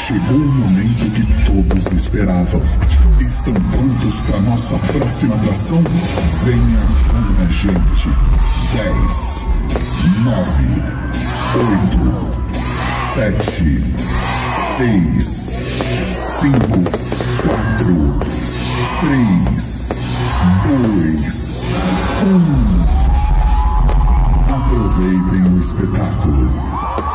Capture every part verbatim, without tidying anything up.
Chegou o momento que todos esperavam. Estão prontos para nossa próxima atração? Venha com a gente. dez, nove, oito, sete, seis, cinco, quatro, três, dois, um. Aproveitem o espetáculo.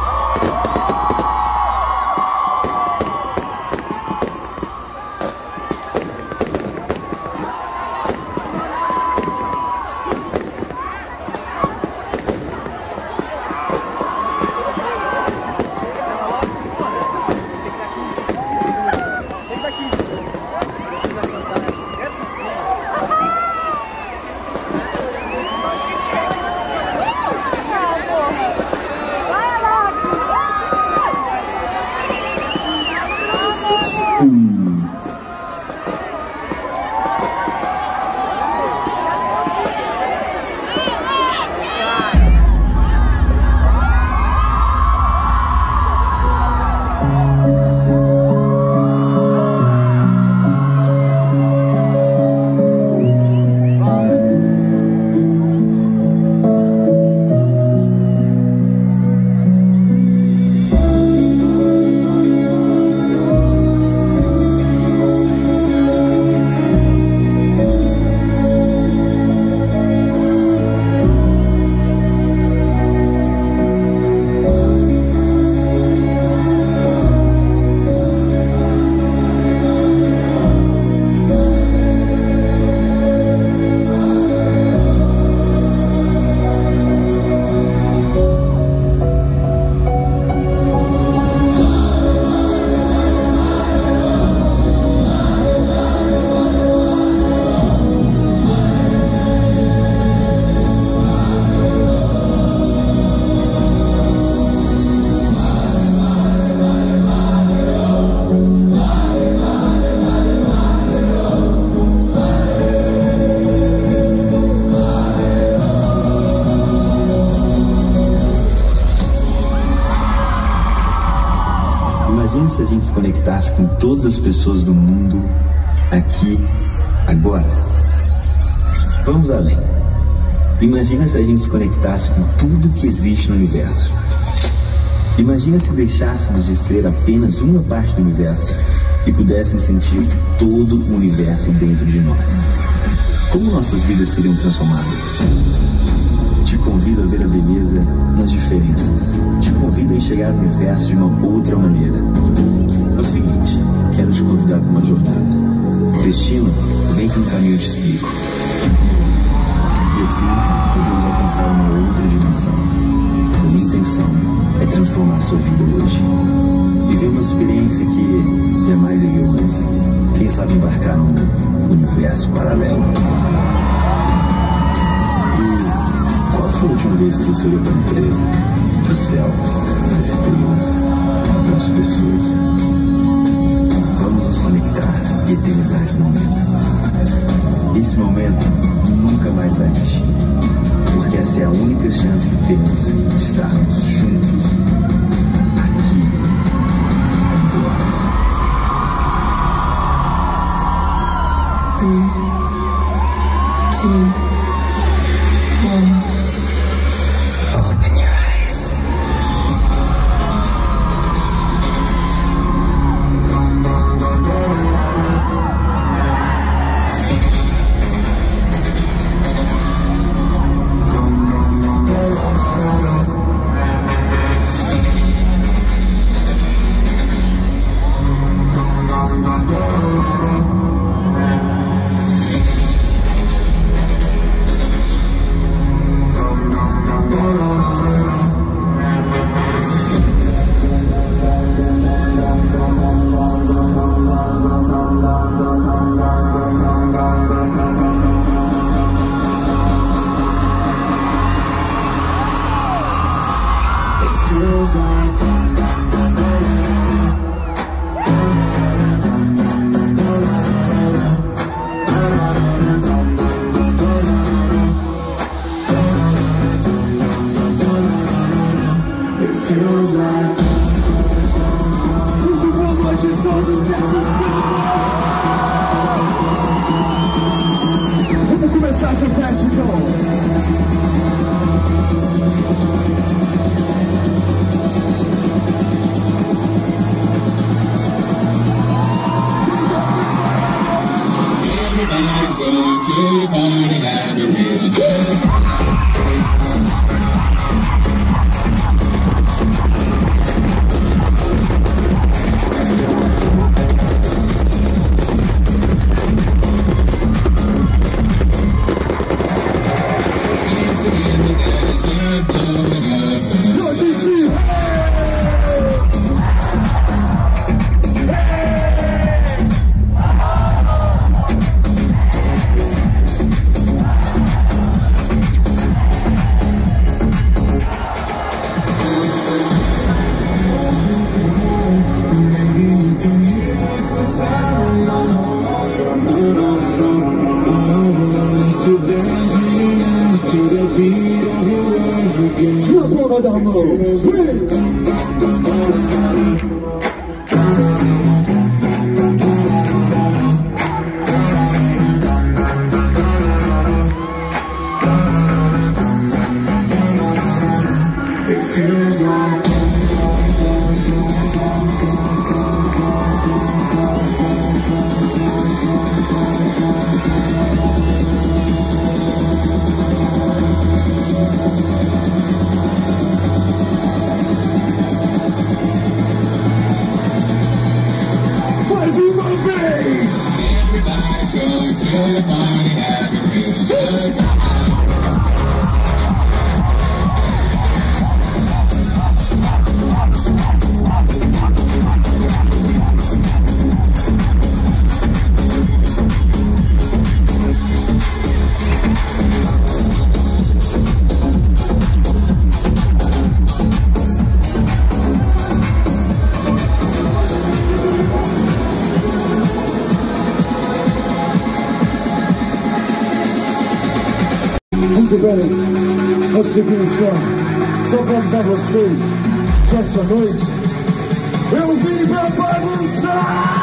Imagine se a gente se conectasse com todas as pessoas do mundo, aqui, agora. Vamos além. Imagina se a gente se conectasse com tudo que existe no universo. Imagina se deixássemos de ser apenas uma parte do universo e pudéssemos sentir todo o universo dentro de nós. Como nossas vidas seriam transformadas? Te convido a ver a beleza nas diferenças. Te convido a enxergar o universo de uma outra maneira. É o seguinte, quero te convidar para uma jornada. Destino, vem que no caminho eu te explico. E assim, podemos alcançar uma outra dimensão. A minha intenção é transformar a sua vida hoje. Viver uma experiência que jamais viveu antes. Quem sabe embarcar num universo paralelo. Qual foi a última vez que você olhou para a natureza, para o céu, para as estrelas, para as pessoas? Vamos nos conectar e eternizar esse momento. Esse momento nunca mais vai existir, porque essa é a única chance que temos de estarmos juntos aqui, agora. Three, two, one. Open your eyes. Everybody's going to the party, have a real good time. Muito bem, é o seguinte, ó, só pra avisar vocês que essa noite eu vim pra bagunçar!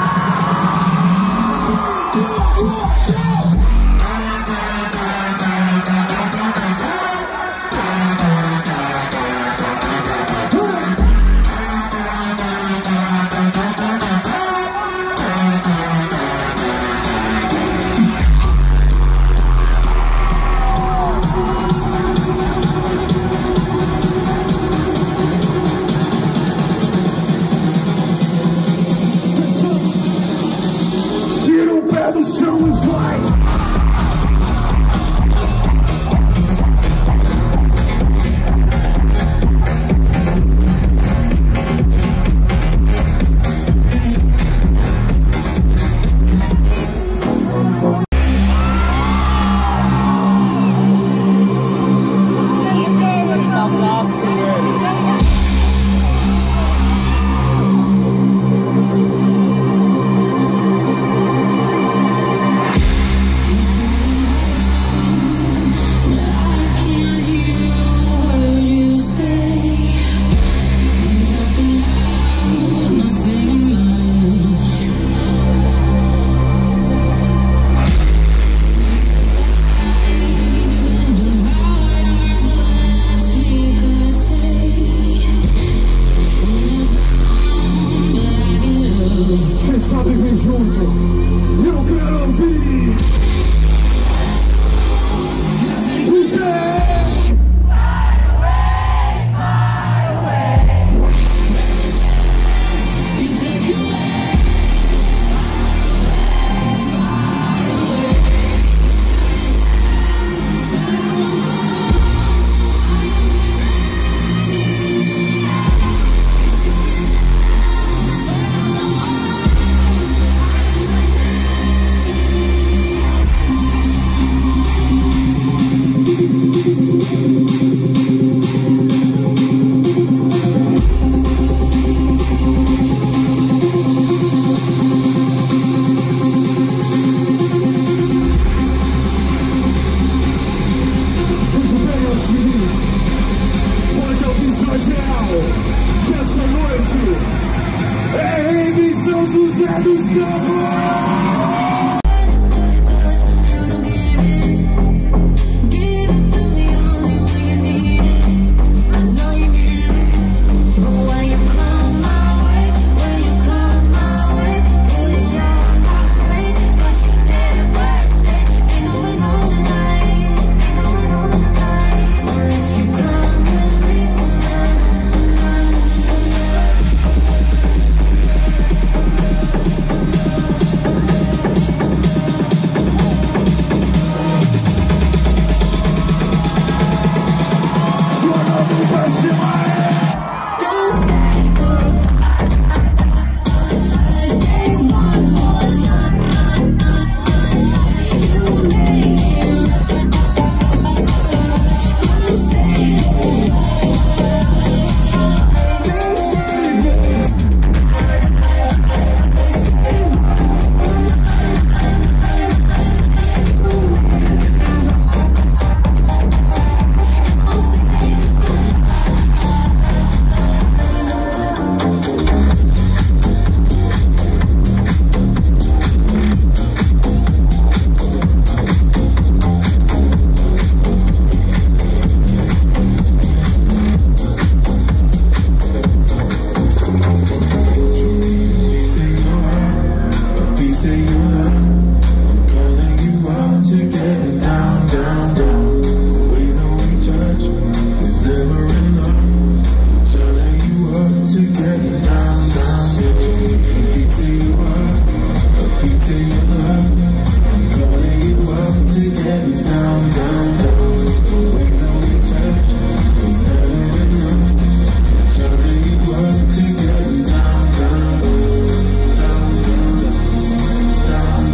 you love. I'm calling you up to get down, down, down. The way that we touch is never enough. I'm turning you up to get down, down. Show me a piece of you up, a piece of your love. I'm calling you up to get down, down, down. The way that we touch is never enough. I'm turning you up to get down, down, down, down, down,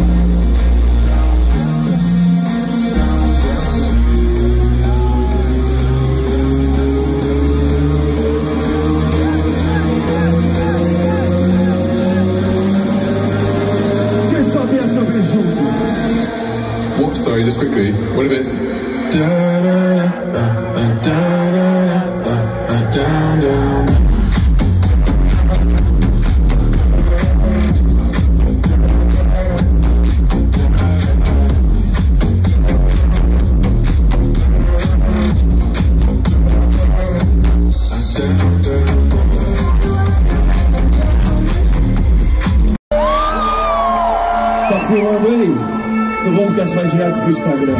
down, Quem sabe essa vez junto? What? Sorry, just quickly. What if it's da da da da da da down, down. Tá filmando aí? Então vamos que essa vai direto pro Instagram.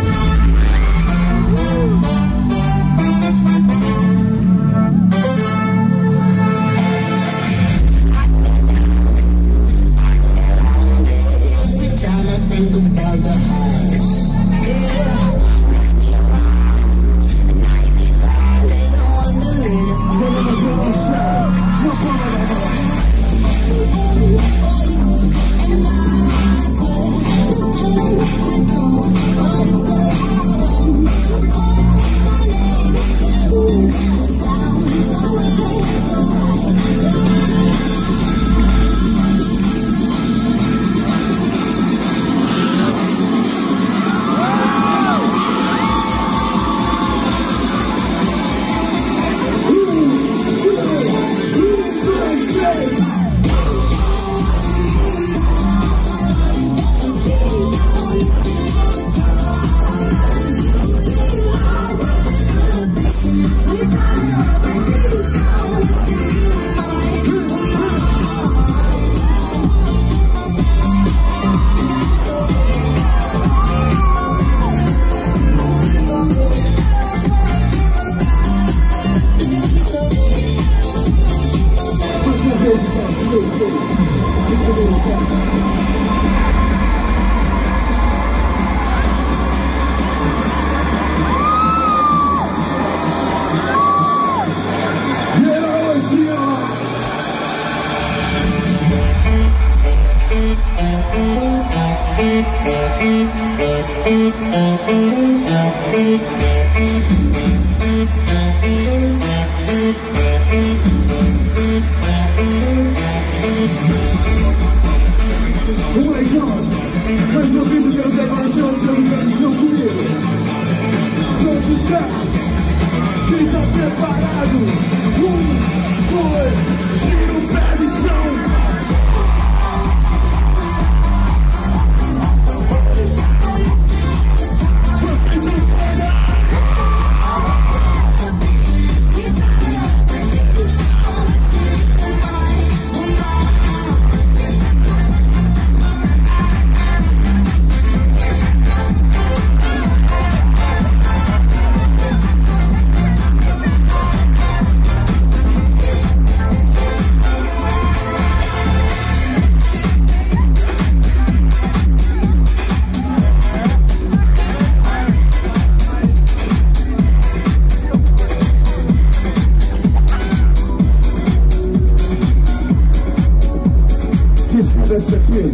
Oh my God! Mais uma vez eu quero ver agora o chão, chão, chão, chão comigo. Som de jazz. Quem tá preparado? Um, dois, tira o pé do chão. Vocês são foda! Esse aqui.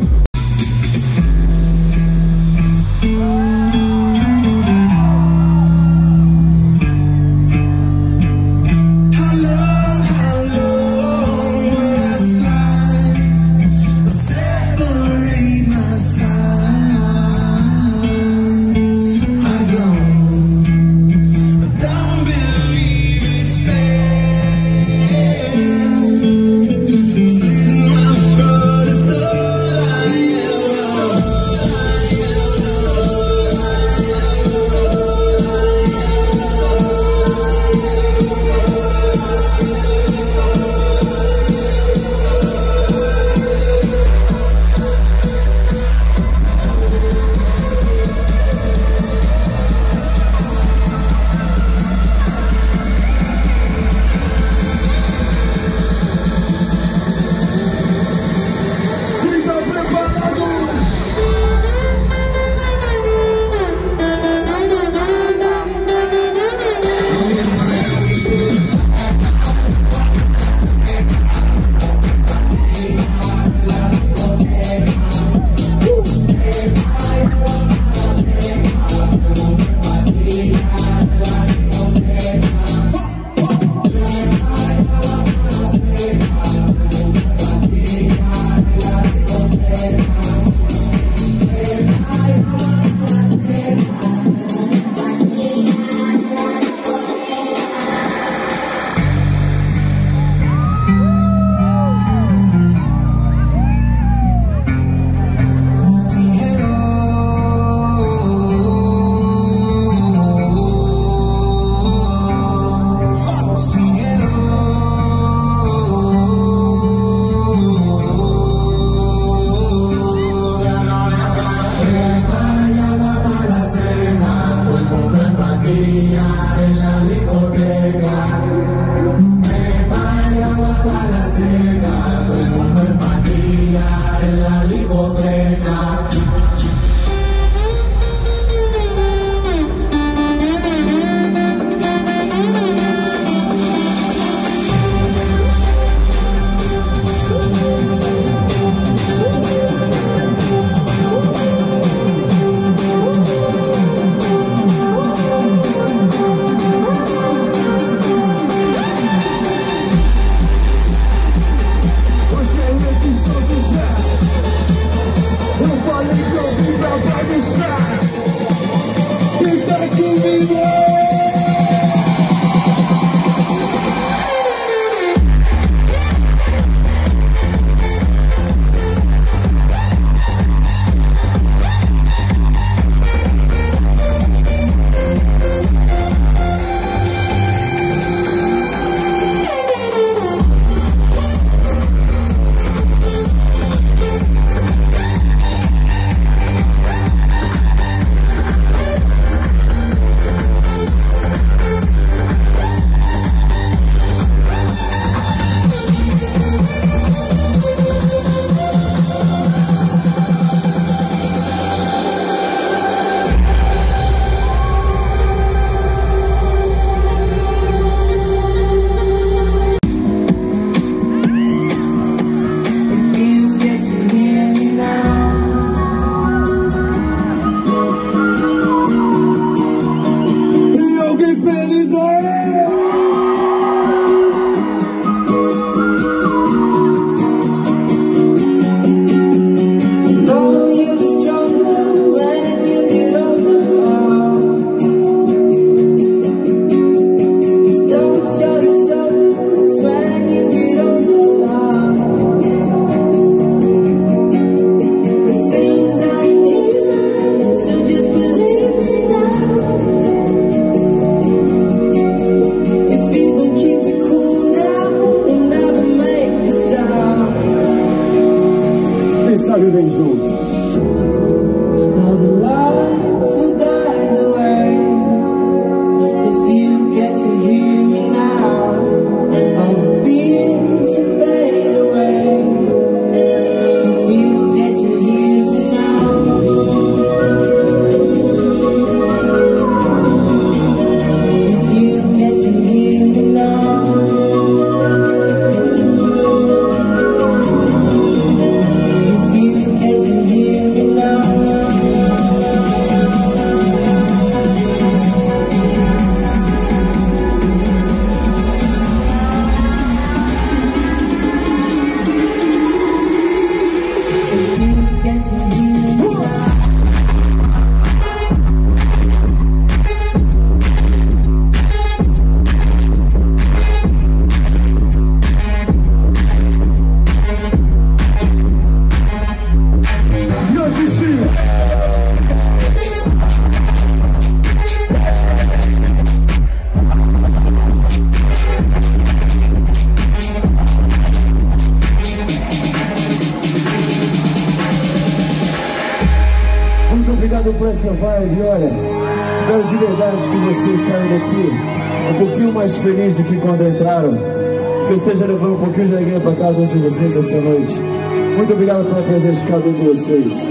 obrigado por essa vibe, olha. Espero de verdade que vocês saiam daqui um pouquinho mais felizes do que quando entraram. Que eu esteja levando um pouquinho de alegria para cada um de vocês essa noite. Muito obrigado pela presença de cada um de vocês.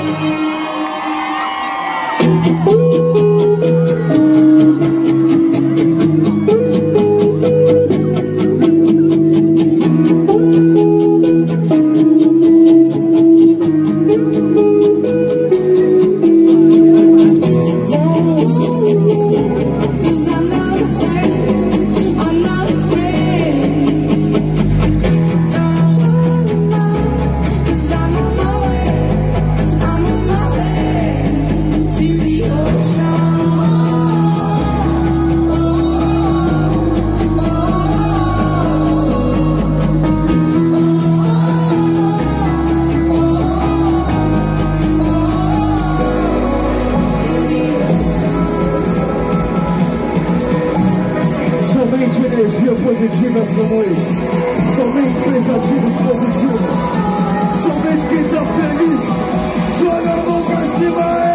Somente energia positiva essa noite. Somente pensativos positivos. Somente quem tá feliz, joga a mão pra cima, é!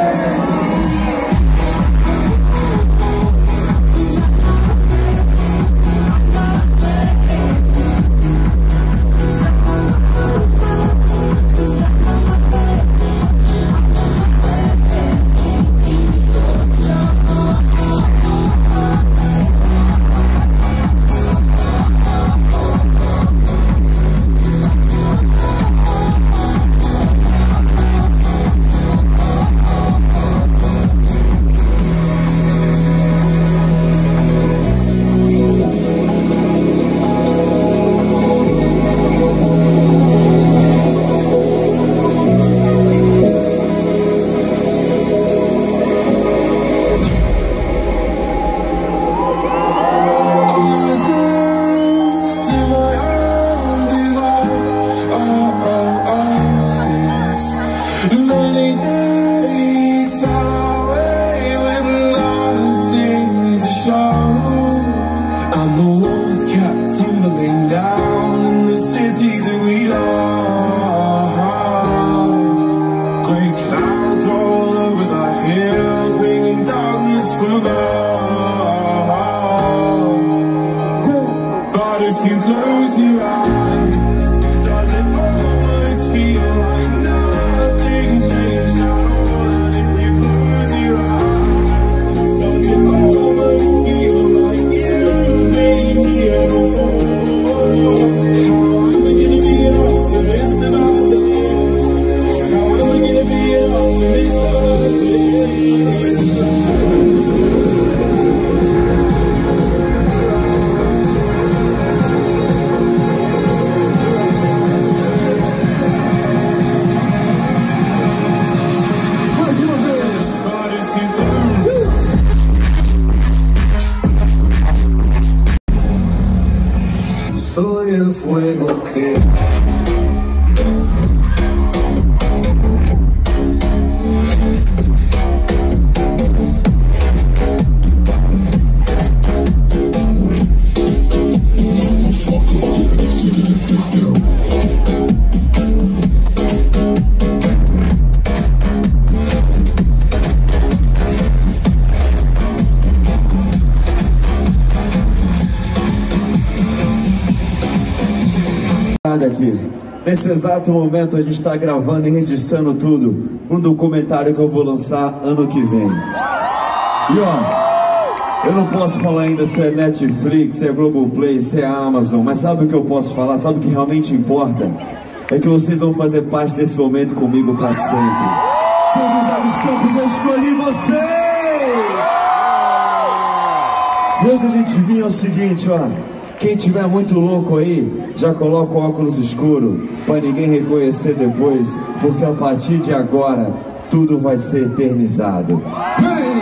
Many days far away with nothing to show, and the walls kept tumbling down in the city that we love. Great clouds roll over the hills, bringing darkness from above. But if you close your eyes, does it always feel like nothing changed at all? And if you close your eyes, does it always feel like you made me here before? How am I gonna be enough to miss about this? How am I gonna be enough to miss about this? Soy el fuego que... Aqui. Nesse exato momento a gente está gravando e registrando tudo, um documentário que eu vou lançar ano que vem. E ó, eu não posso falar ainda se é Netflix, se é Globoplay, se é Amazon, mas sabe o que eu posso falar? Sabe o que realmente importa? É que vocês vão fazer parte desse momento comigo para sempre. São José dos Campos, eu escolhi vocês! E hoje a gente vinha o seguinte, ó. Quem tiver muito louco aí, já coloca o óculos escuro pra ninguém reconhecer depois, porque a partir de agora tudo vai ser eternizado. Hey!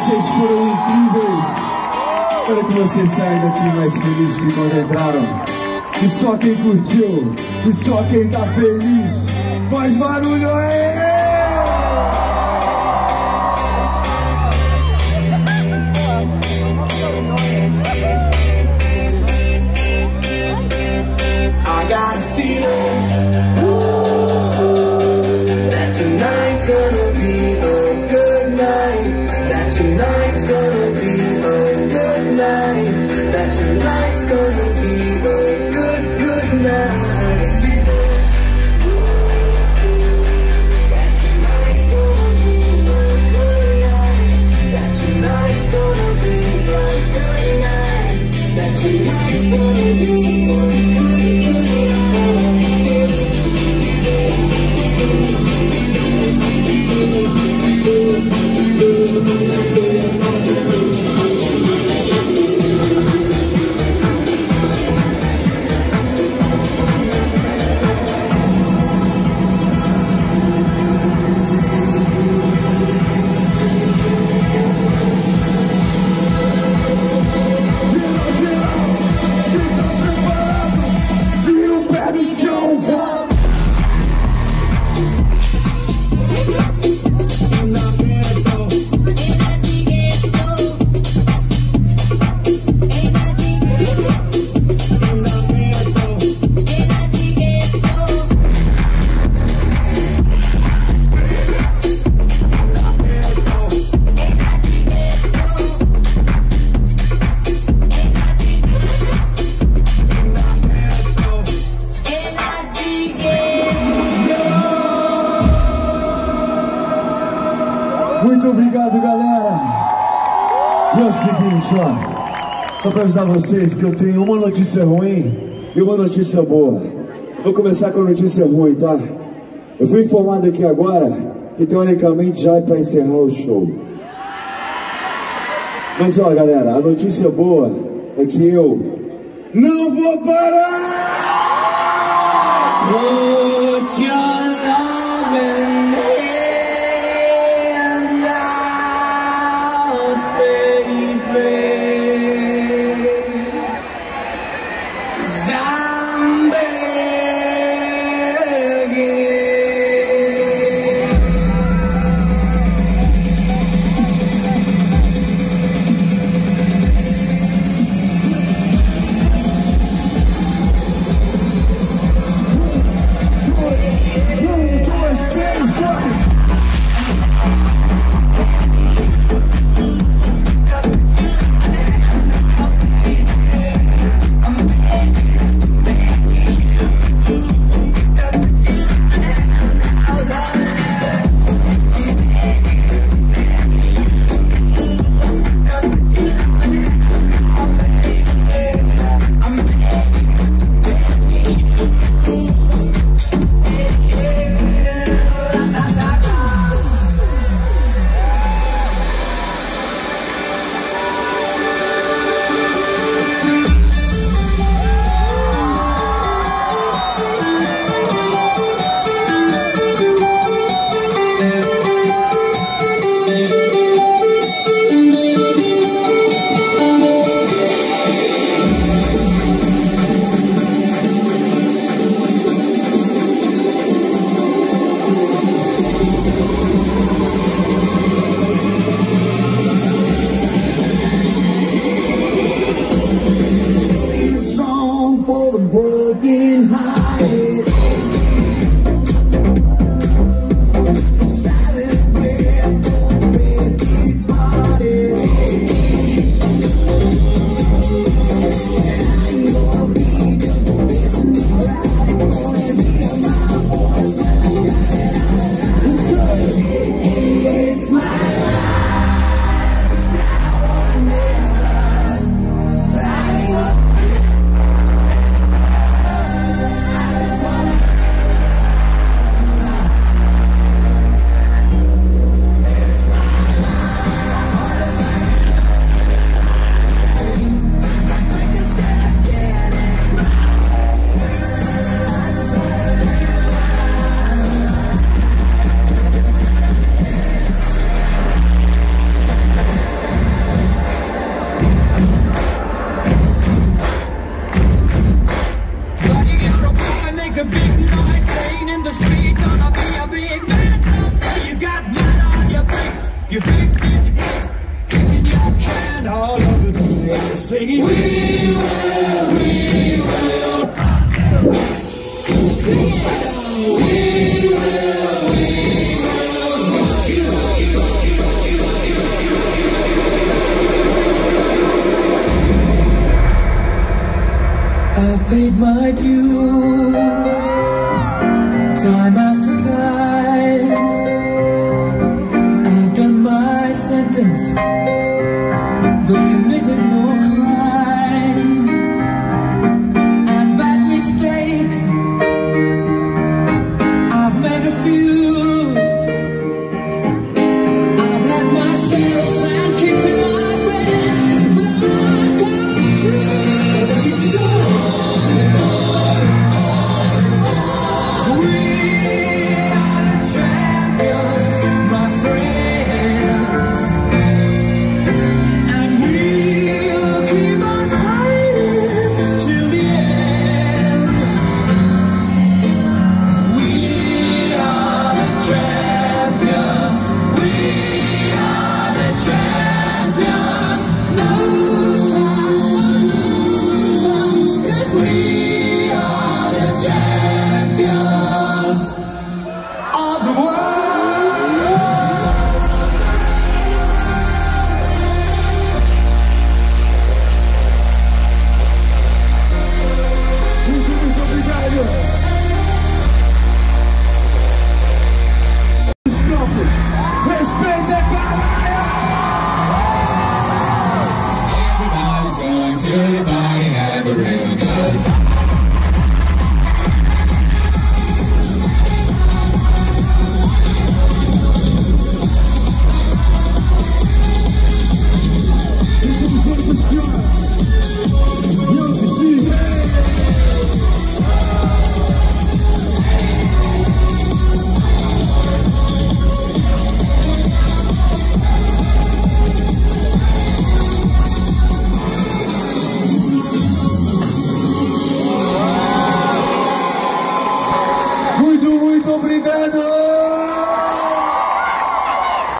vocês foram incríveis. Espero que vocês saiam daqui mais felizes que quando entraram. E só quem curtiu, e só quem tá feliz, faz barulho aí! I got a feeling ooh, that tonight's gonna be a good night. That tonight's gonna be a good night. That tonight's gonna be a good, good night. That tonight's gonna be a good night. That tonight's gonna be a good night. That tonight's gonna be a good, good night. Muito obrigado, galera. E é o seguinte, ó, só pra avisar vocês que eu tenho uma notícia ruim e uma notícia boa. Vou começar com a notícia ruim, tá? Eu fui informado aqui agora que teoricamente já é pra encerrar o show. Mas ó, galera, a notícia boa é que eu não vou parar! Put your loving hand out, baby. 'Cause I'm begging. Um, dois, três.